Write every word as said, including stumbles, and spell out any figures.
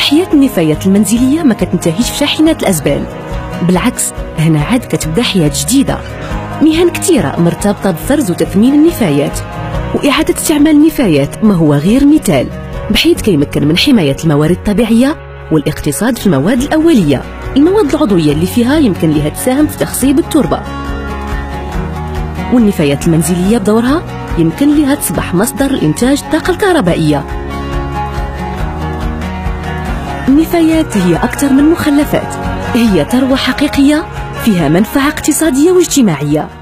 حياة النفايات المنزلية ما كتنتهيش في شاحنات الأزبال، بالعكس هنا عاد كتبدا حياة جديدة. مهن كثيرة مرتبطة بفرز وتثمين النفايات، وإعادة استعمال النفايات ما هو غير مثال، بحيث كيمكن من حماية الموارد الطبيعية والاقتصاد في المواد الأولية. المواد العضوية اللي فيها يمكن لها تساهم في تخصيب التربة، والنفايات المنزلية بدورها يمكن لها تصبح مصدر لإنتاج الطاقة الكهربائية. النفايات هي أكثر من مخلفات، هي ثروة حقيقية فيها منفعة اقتصادية واجتماعية.